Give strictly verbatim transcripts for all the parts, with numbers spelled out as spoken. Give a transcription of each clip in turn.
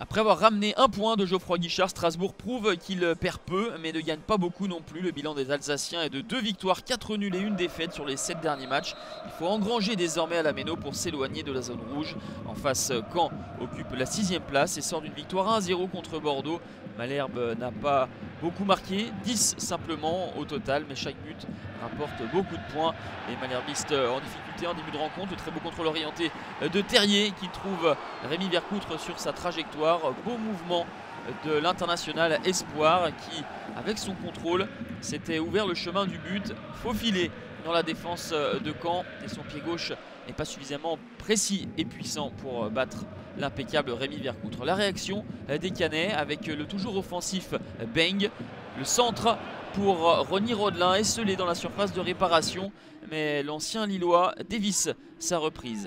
Après avoir ramené un point de Geoffroy Guichard, Strasbourg prouve qu'il perd peu mais ne gagne pas beaucoup non plus. Le bilan des Alsaciens est de deux victoires, quatre nuls et une défaite sur les sept derniers matchs. Il faut engranger désormais à la Méno pour s'éloigner de la zone rouge. En face, Caen occupe la sixième place et sort d'une victoire un à zéro contre Bordeaux. Malherbe n'a pas beaucoup marqué, dix simplement au total, mais chaque but rapporte beaucoup de points. Les Malherbistes en difficulté en début de rencontre, le très beau contrôle orienté de Terrier qui trouve Rémi Vercoutre sur sa trajectoire. Beau mouvement de l'international espoir qui, avec son contrôle, s'était ouvert le chemin du but, faufilé dans la défense de Caen, et son pied gauche n'est pas suffisamment précis et puissant pour battre l'impeccable Rémi Vercoutre. La réaction des Canets avec le toujours offensif Beng, le centre pour Ronny Rodelin esselé dans la surface de réparation, mais l'ancien Lillois dévisse sa reprise.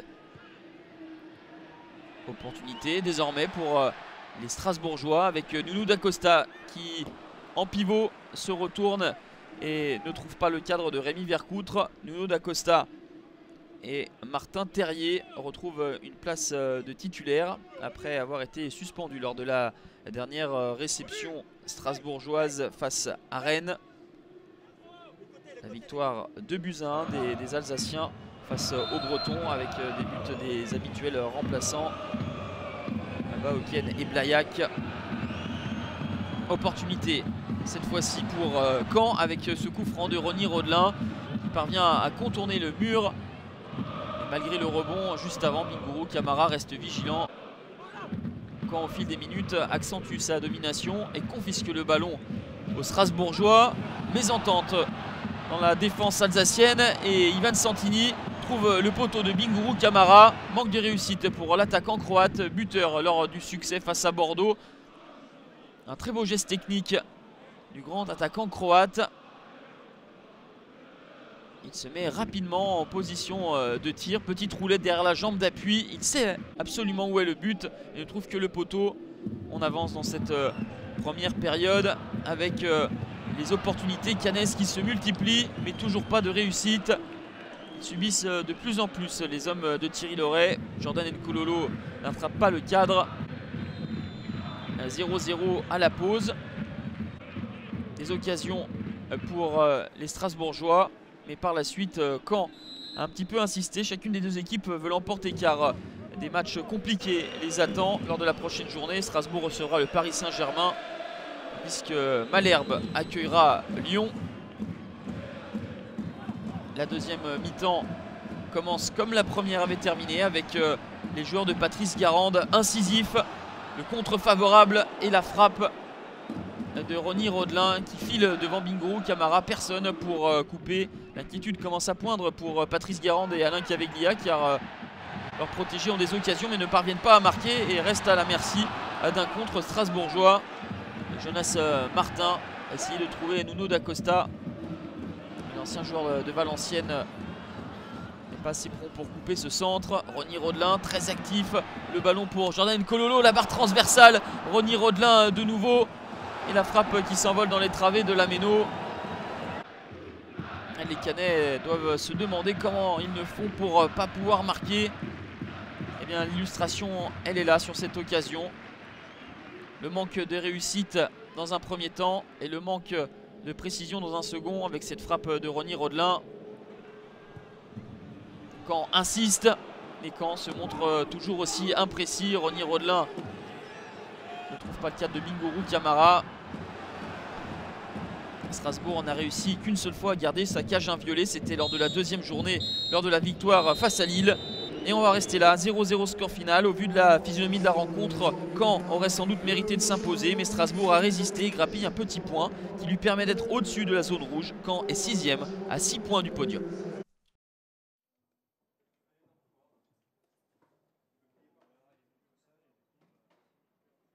Opportunité désormais pour les Strasbourgeois avec Nounou Dacosta qui en pivot se retourne et ne trouve pas le cadre de Rémi Vercoutre. Nounou Dacosta et Martin Terrier retrouvent une place de titulaire après avoir été suspendu lors de la dernière réception strasbourgeoise face à Rennes. La victoire deux buts à un des, des Alsaciens face aux Bretons avec des buts des habituels remplaçants Baoken et Blaillac. Opportunité cette fois-ci pour Caen avec ce coup franc de Ronny Rodelin qui parvient à contourner le mur. Et malgré le rebond juste avant, Bingourou Kamara reste vigilant. Caen au fil des minutes accentue sa domination et confisque le ballon aux Strasbourgeois. Mésentente dans la défense alsacienne et Ivan Santini trouve le poteau de Bingourou Kamara. Manque de réussite pour l'attaquant croate, buteur lors du succès face à Bordeaux. Un très beau geste technique du grand attaquant croate. Il se met rapidement en position de tir. Petite roulette derrière la jambe d'appui. Il sait absolument où est le but et ne trouve que le poteau. On avance dans cette première période avec les opportunités canesses qui se multiplient, mais toujours pas de réussite. Ils subissent de plus en plus les hommes de Thierry Loret. Jordan Nkololo n'attrape pas le cadre. zéro zéro à la pause. Des occasions pour les Strasbourgeois. Mais par la suite, Caen a un petit peu insisté. Chacune des deux équipes veut l'emporter car des matchs compliqués les attendent lors de la prochaine journée. Strasbourg recevra le Paris Saint-Germain puisque Malherbe accueillera Lyon. La deuxième mi-temps commence comme la première avait terminé avec les joueurs de Patrice Garande incisifs. Le contre favorable et la frappe de Ronny Rodelin qui file devant Bingourou Kamara. Personne pour couper. L'inquiétude commence à poindre pour Patrice Garande et Alain Caveglia car leurs protégés ont des occasions mais ne parviennent pas à marquer et restent à la merci d'un contre strasbourgeois. Jonas Martin a essayé de trouver Nuno Dacosta, l'ancien joueur de Valenciennes n'est pas assez prompt pour couper ce centre. Ronny Rodelin très actif, le ballon pour Jordan Nkololo, la barre transversale, Ronny Rodelin de nouveau et la frappe qui s'envole dans les travées de la Méno. Les Canets doivent se demander comment ils ne font pour pas pouvoir marquer. Eh bien l'illustration elle est là sur cette occasion. Le manque de réussite dans un premier temps et le manque de précision dans un second avec cette frappe de Ronny Rodelin. Caen insiste, mais Caen se montre toujours aussi imprécis. Ronny Rodelin ne trouve pas le cadre de Bingourou Kamara. Strasbourg n'a réussi qu'une seule fois à garder sa cage inviolée. C'était lors de la deuxième journée, lors de la victoire face à Lille. Et on va rester là, zéro zéro score final. Au vu de la physionomie de la rencontre, Caen aurait sans doute mérité de s'imposer. Mais Strasbourg a résisté et grappille un petit point qui lui permet d'être au-dessus de la zone rouge. Caen est sixième à six points du podium.